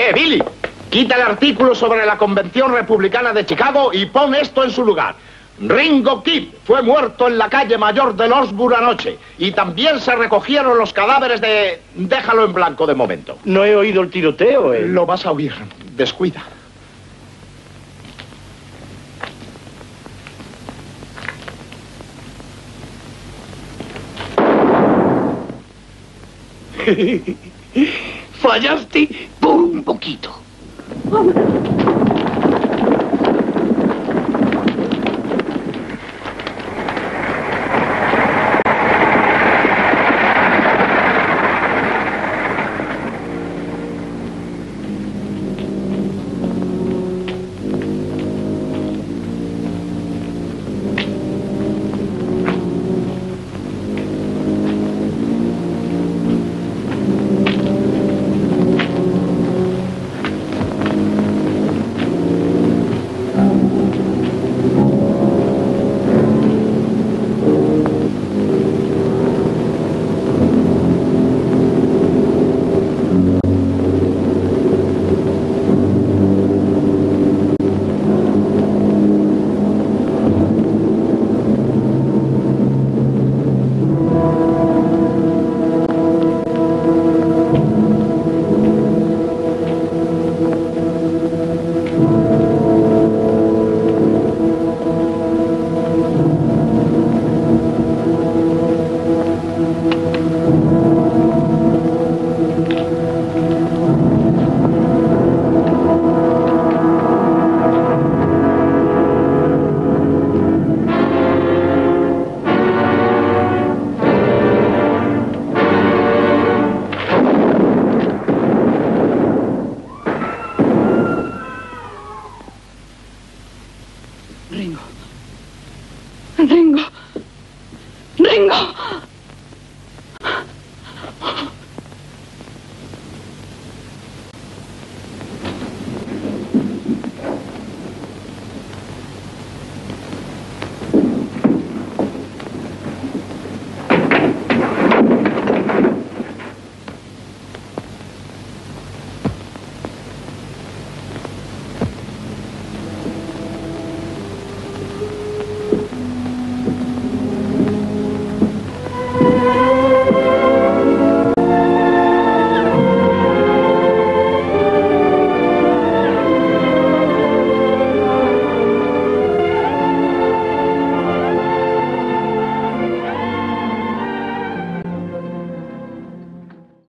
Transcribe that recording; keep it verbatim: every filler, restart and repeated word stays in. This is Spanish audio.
Eh, Billy, quita el artículo sobre la Convención Republicana de Chicago y pon esto en su lugar. Ringo Kid fue muerto en la calle Mayor de Lordsburg anoche. Y también se recogieron los cadáveres de... Déjalo en blanco de momento. No he oído el tiroteo, ¿eh? Lo vas a oír. Descuida. Fallaste por un poquito.